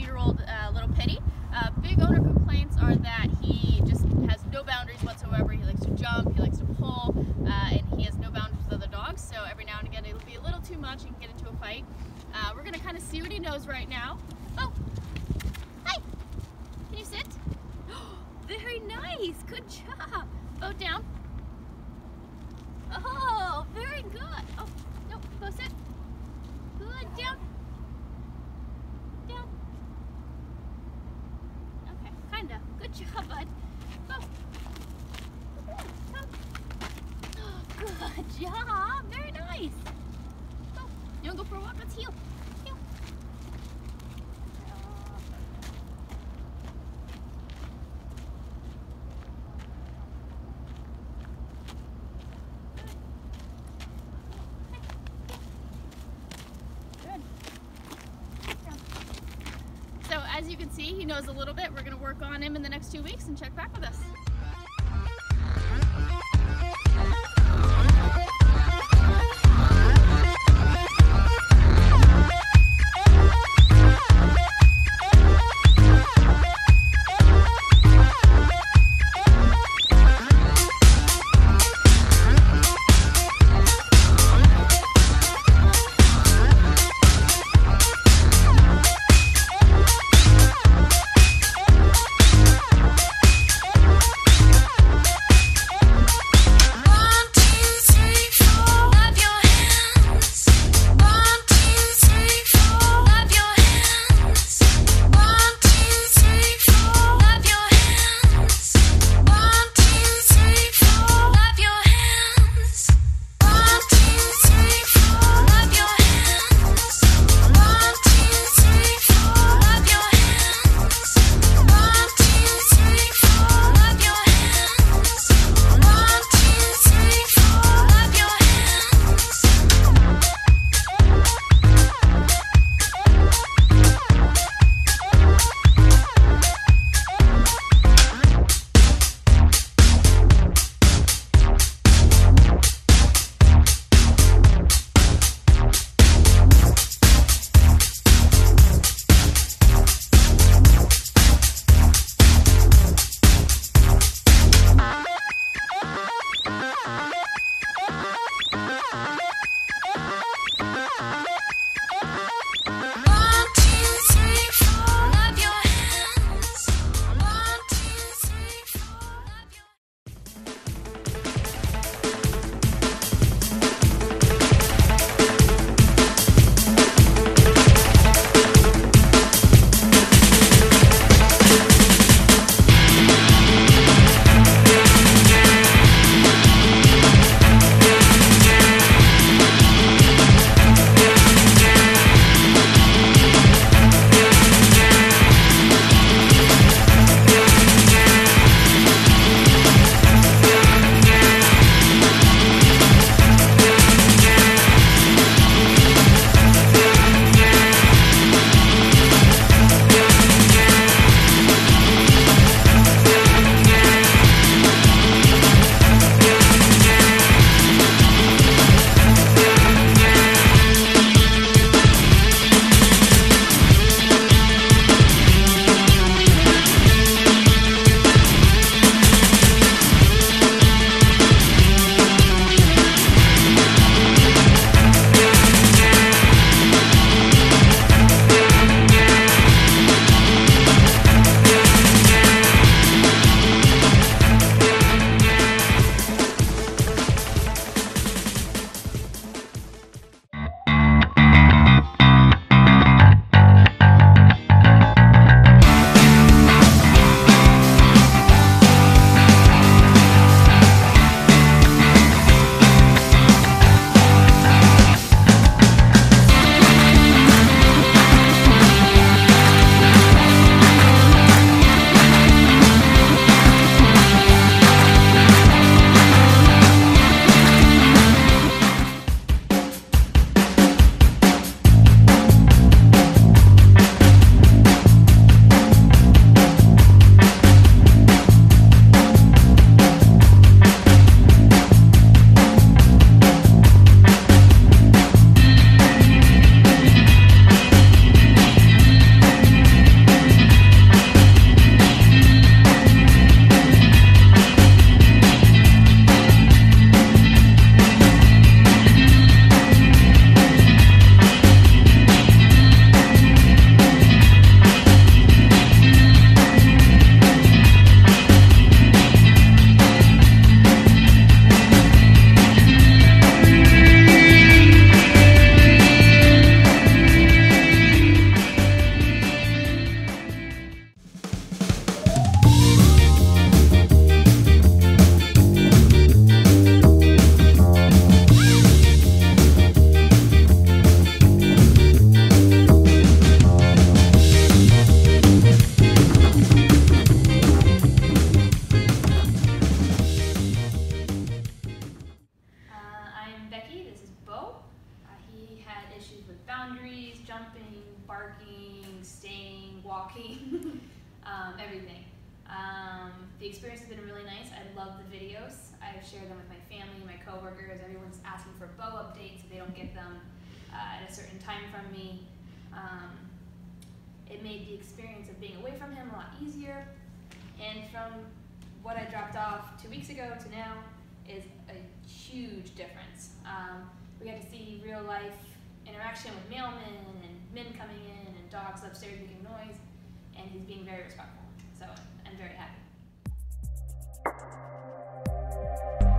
2-year-old little pitty. Big Odor complaints are that he just has no boundaries whatsoever. He likes to jump, he likes to pull, and he has no boundaries with other dogs, so every now and again it'll be a little too much and get into a fight. We're going to kind of see what he knows right now. Oh! Hi! Can you sit? Very nice! Good job! Boat down. Oh, very good! Oh, no, go sit. Good, down. Down. Okay, kinda. Good job, bud. Go. Come. Oh, good job! Very nice! Go. You wanna go for a walk? Let's heel. Heel. So as you can see, he knows a little bit. We're going to work on him in the next 2 weeks and check back with us. walking, everything. The experience has been really nice. I love the videos. I've shared them with my family, my coworkers. Everyone's asking for bow updates if they don't get them at a certain time from me. It made the experience of being away from him a lot easier. And from what I dropped off 2 weeks ago to now is a huge difference. We got to see real life interaction with mailmen and men coming in and dogs upstairs making noise, and he's being very respectful. So I'm very happy.